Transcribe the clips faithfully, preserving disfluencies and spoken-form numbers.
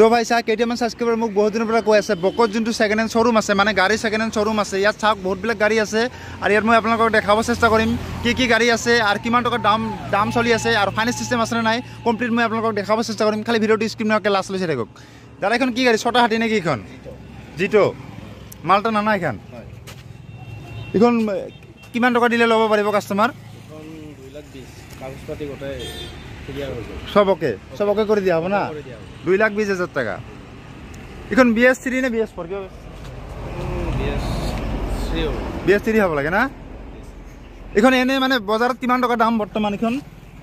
তো ভাই চাওক কেইটামান সাবস্ক্ৰাইবাৰ মোক বহুত দিনৰ পৰা কৈ আছে বকত যোনটো সেকেন্ড হ্যান্ড শোৰুম আছে মানে গাড়ী সেকেন্ড হ্যান্ড শোৰুম আছে ইয়াত চাওক বহুত বিলাক গাড়ী আছে আৰু ইয়াত মই আপোনালোকক দেখাব চেষ্টা কৰিম কি কি গাড়ী আছে আৰু কিমান টকা দাম দাম চলি আছে আৰু ফাইনেন্স সিস্টেম আছে নে নাই কমপ্লিট মই আপোনালোকক দেখাব চেষ্টা কৰিম খালি ভিডিওটো স্ক্ৰিনলৈকে লাষ্ট লৈছে থাকক দাদা এখন কি গাড়ী ছটা হাতী নেকি এখন জিটো মালটা নানা এখন এখন কিমান টকা দিলে ল'ব পাৰিব কাস্টমাৰ এখন দুই লাখ বিশ কাগজপাতি গোটাই ক্লিয়াৰ হৈ যাব সবকে সবকে কৰি দিয়া হ'ব না দুই লাখ বিশ হাজাৰ টাকা এখন বি এছ থ্ৰী নে বি এছ ফ'ৰ কিয় B S three B S three হ'ব লাগে না এখন এনে মানে বজাৰত কিমান টকা দাম বৰ্তমান এখন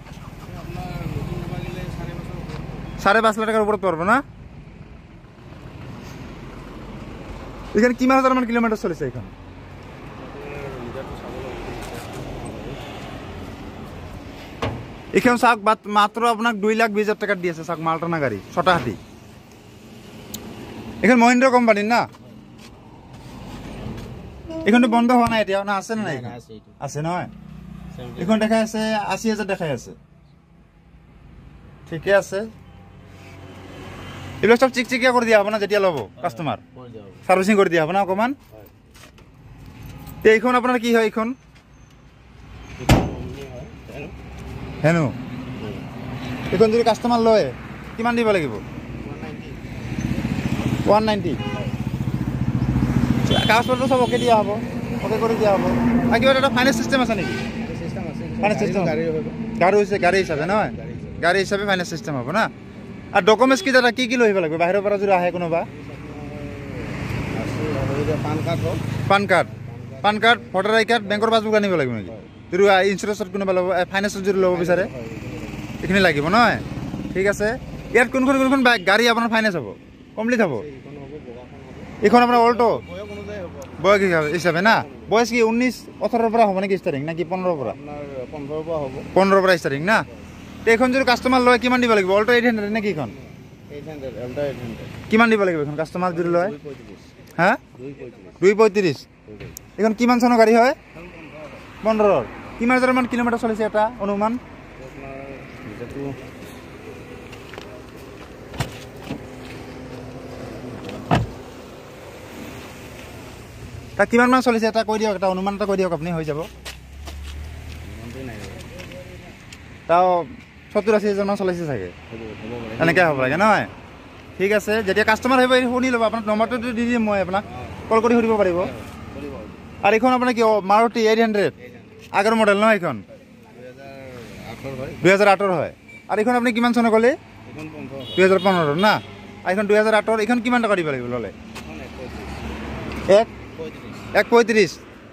চাৰে পাঁচ লাখ টাকাৰ ওপৰত পৰব না এখন কিমান হাজাৰ মান কিলোমিটাৰ চলিছে এখন এখন চাওক মাত্ৰ আপোনাক দুই লাখ বিশ হাজাৰ টাকাত দি আছে চাওক মালটানা গাড়ী ছটা হাতী এখন মহিন্দ্ৰ কোম্পানীৰ না এখনটো বন্ধ হোৱা নাই এতিয়া না আছে না নাই আছে নহয় এখন দেখাই আছে আশী হাজাৰ দেখাই আছে ঠিকে আছে এইবিলাক সব চিকচিকিয়া কৰি দিয়া হ'ব না যেতিয়া ল'ব কাস্টমাৰ সাৰ্ভিসিং কৰি দিয়া হ'ব না অকমান এইখন আপোনাৰ কি হয় এইখন হেনো এখন যদি কাস্টমাৰ লয় কিমান দিব লাগিব ওৱান নাইণ্টি কাগজপত্ৰ সব অকে দিয়া হ'ব অকে কৰি দিয়া হ'ব আৰু কিবা এটা ফাইনেন্স চিষ্টেম আছে নেকি ফাইনেন্স চিষ্টেম গাড়ী হৈছে গাড়ী হিচাপে নহয় গাড়ী হিচাপে ফাইনেন্স চিষ্টেম হ'ব না আৰু ডকুমেণ্টছ কি দাদা কি কি লৈ আহিব লাগিব বাহিৰৰ পৰা যদি আহে কোনোবা পান কাৰ্ড হওক pan card pan card voter ID card বেংকৰ পাছবুক আনিব লাগিব নেকি যদি ইঞ্চুৰেঞ্চত কোনোবা ল'ব ফাইনেন্সত যদি ল'ব বিচাৰে এইখিনি লাগিব নহয় ঠিক আছে ইয়াত কোনখন কোনখন বাইক গাড়ী আপোনাৰ ফাইনেন্স হ'ব কমপ্লিট হ'ব এইখন আপোনাৰ অল্টো বয়স হিচাপে না বয়স কি ঊনৈছ ওঠৰৰ পৰা হ'ব নেকি ষ্টাৰ্টিং নাকি পোন্ধৰৰ পৰা পোন্ধৰৰ পৰা হ'ব পোন্ধৰৰ পৰা ষ্টাৰ্টিং না এইখন যদি কাষ্টমাৰ লয় কিমান দিব লাগিব অল্টো এইট হাণ্ড্ৰেড নেকি এইখন কিমান দিব লাগিব এইখন কাষ্টমাৰ যদি লয় হা দুই পঁয়ত্ৰিছ এইখন কিমান চনৰ গাড়ী হয় পোন্ধৰৰ কিমান হাজাৰ মান কিলোমিটাৰ চলিছে এটা অনুমান তাক কিমান মান চলিছে এটা কৈ দিয়ক এটা অনুমান এটা কৈ দিয়ক আপুনি হৈ যাব তাও সত্তৰ আশী হাজাৰ মান চলিছে চাগে এনেকৈ হ'ব লাগে নহয় ঠিক আছে যেতিয়া কাষ্টমাৰ আহিব শুনি ল'ব আপোনাক নম্বৰটো দি দিম মই আপোনাক কল কৰি সুধিব পাৰিব আৰু এইখন আপোনাৰ কি মাৰুতি এইট হাণ্ড্ৰেড আগৰ মডেল নহয় এইখন দুই হাজাৰ আঠৰ হয় আৰু এইখন আপুনি কিমান চনৰ ক'লে দুই হাজাৰ পোন্ধৰ না এইখন দুই হাজাৰ আঠৰ এইখন কিমান টকা দিব লাগিব ল'লে এক এক পঁয়ত্ৰিছ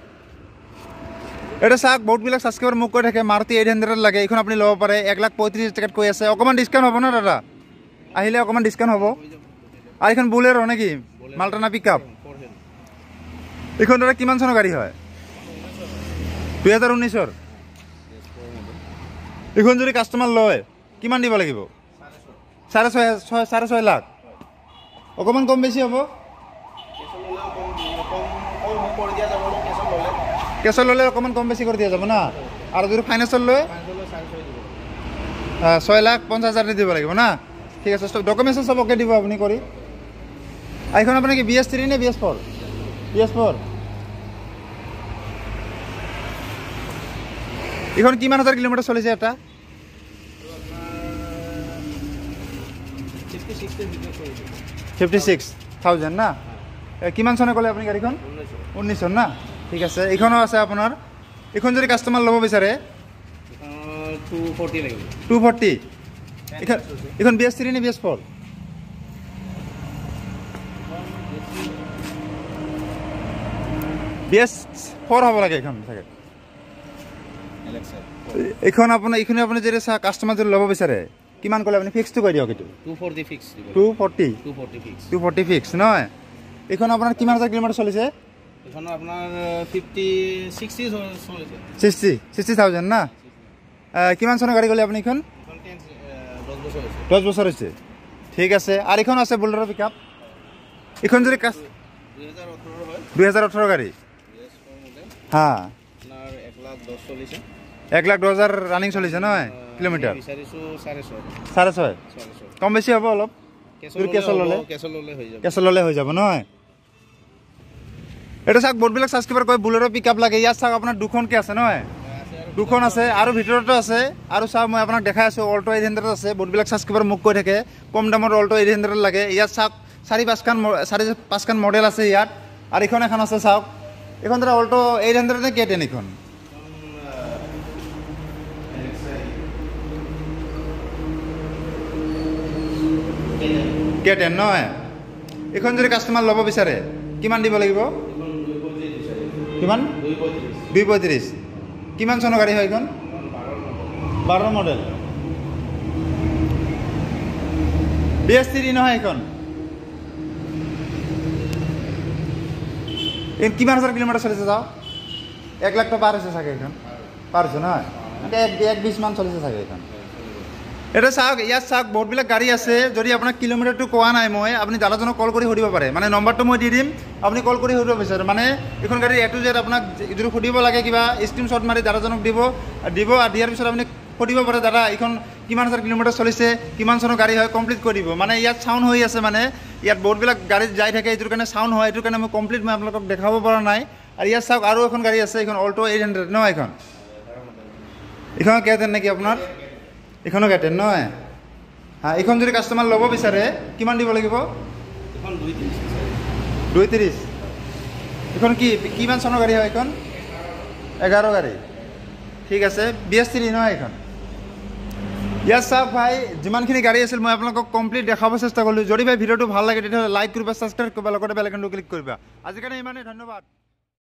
এটা চাওক বহুতবিলাক ছাবস্ক্ৰাইবাৰ মোক কৈ থাকে মাৰুতি এইট হাণ্ড্ৰেড লাগে এইখন আপুনি ল'ব পাৰে এক লাখ পঁয়ত্ৰিছ টকাত কৈ আছে অকণমান ডিছকাউণ্ট হ'ব ন দাদা আহিলে অকণমান ডিছকাউণ্ট হ'ব আৰু এইখন বুলেৰো নেকি মালটানা পিক আপ এইখন দাদা কিমান চনৰ গাড়ী হয় দুই হাজাৰ ঊনৈছৰ এইখন যদি কাষ্টমাৰ লয় কিমান দিব লাগিব চাৰে ছয় ছয় চাৰে ছয় লাখ অকণমান কম বেছি হ'ব কেছত ল'লে অকণমান কম বেছি কৰি দিয়া যাব না আৰু যদি ফাইনেন্সত লয় ছয় লাখ পঞ্চাছ হাজাৰ দিব লাগিব না ঠিক আছে ডকুমেণ্টছ চব অকে দিব আপুনি কৰি এইখন আপোনাৰ কি বি এছ থ্ৰী নে B S four B S four এইখন কিমান হাজাৰ কিলোমিটাৰ চলিছে এটা ফিফটি ছিক্স থাউজেণ্ড না কিমান চনে ক'লে আপুনি গাড়ীখন ঊনৈছ চন না ঠিক আছে এইখনো আছে আপোনাৰ এইখন যদি কাষ্টমাৰ ল'ব বিচাৰে টু ফৰ্টি লাগিব টু ফৰ্টি এইখন এইখন বি এছ থ্ৰী নে B S four B S four হ'ব লাগে এইখন চাগে এইখন আপোনাৰ এইখিনি আপুনি যদি চাহ কাষ্টমাৰ যদি ল'ব বিচাৰে কিমান ক'লে আপুনি ফিক্সটো কৈ দিয়ক এইটো two forty fix two forty two forty fix two forty fix নহয় এইখন আপোনাৰ কিমান হাজাৰ কিলোমিটাৰ চলিছে এইখন আপোনাৰ ফিফটি ছিক্সটি চলিছে ছিক্সটি ছিক্সটি থাউজেণ্ড না কিমান চনৰ গাড়ী ক'লে আপুনি এইখন দহ বছৰ হৈছে ঠিক আছে আৰু এইখন আছে বুলেৰো পিক আপ এইখন যদি দুই হাজাৰ ওঠৰ গাড়ী হা এক লাখ দহ হাজাৰ ৰানিং চলিছে নহয় কিলোমিটাৰ চাৰে ছয় কম বেছি হ'ব অলপ কেছ ল'লে কেছ ল'লে হৈ যাব কেছ ল'লে হৈ যাব নহয় এটা চাওক বহুতবিলাক ছাবস্ক্ৰাইবাৰ কয় বুলেৰো পিকআপ লাগে ইয়াত চাওক আপোনাৰ দুখনকৈ আছে নহয় দুখন আছে আৰু ভিতৰতো আছে আৰু চাওক মই আপোনাক দেখাই আছোঁ অল্টো এইট হাণ্ড্ৰেড আছে বহুতবিলাক ছাবস্ক্ৰাইবাৰ মোক কৈ থাকে কম দামত অল্টো এইট হাণ্ড্ৰেড লাগে ইয়াত চাওক চাৰি পাঁচখন চাৰি পাঁচখন মডেল আছে ইয়াত আৰু এইখন এখন আছে চাওক এইখন ধৰা অল্টো এইট হাণ্ড্ৰেড নে কে টেন এইখন কে টেন নহয় এইখন যদি কাষ্টমাৰ ল'ব বিচাৰে কিমান দিব লাগিব কিমান দুই পঁয়ত্ৰিছ কিমান চনৰ গাড়ী হয় এইখন বাৰৰ মডেল বি এছ থ্ৰী নহয় এইখন এই কিমান হাজাৰ কিলোমিটাৰ চলিছে যাওক এক লাখ টকা পাৰ হৈছে চাগে এইখন পাৰ হৈছে নহয় এক এক বিছ মান চলিছে চাগে এইখন এটা চাওক ইয়াত চাওক বহুতবিলাক গাড়ী আছে যদি আপোনাক কিলোমিটাৰটো কোৱা নাই মই আপুনি দাদাজনক কল কৰি সুধিব পাৰে মানে নম্বৰটো মই দি দিম আপুনি কল কৰি সুধিব বিচাৰে মানে এইখন গাড়ী এ টু জেড আপোনাক যদি সুধিব লাগে কিবা স্ক্ৰীনশ্বট মাৰি দাদাজনক দিব দিব আৰু দিয়াৰ পিছত আপুনি সুধিব পাৰে দাদা এইখন কিমান হাজাৰ কিলোমিটাৰ চলিছে কিমান চনৰ গাড়ী হয় কমপ্লিট কৰি দিব মানে ইয়াত চাউণ্ড হৈ আছে মানে ইয়াত বহুতবিলাক গাড়ী যাই থাকে এইটোৰ কাৰণে চাউণ্ড হয় এইটোৰ কাৰণে মই কমপ্লিট মই আপোনালোকক দেখাব পৰা নাই আৰু ইয়াত চাওক আৰু এখন গাড়ী আছে এইখন অল্টো এইট হাণ্ড্ৰেড নহয় এইখন এইখন কেটেন নেকি আপোনাৰ এইখনো কেটেন নহয় হা এইখন যদি কাষ্টমাৰ ল'ব বিচাৰে কিমান দিব লাগিব দুই ত্ৰিছ এইখন কি কিমান চনৰ গাড়ী হয় এইখন এঘাৰ গাড়ী ঠিক আছে বি এছ থ্ৰী নহয় এইখন ইয়াত চাওক ভাই যিমানখিনি গাড়ী আছিল মই আপোনালোকক কমপ্লিট দেখাব চেষ্টা কৰিলোঁ যদি ভাই ভিডিঅ'টো ভাল লাগে তেতিয়াহ'লে লাইক কৰিবা ছাবস্ক্ৰাইব কৰিবা লগতে বেল আইকনটো ক্লিক কৰিবা আজিৰ কাৰণে ইমানেই ধন্যবাদ।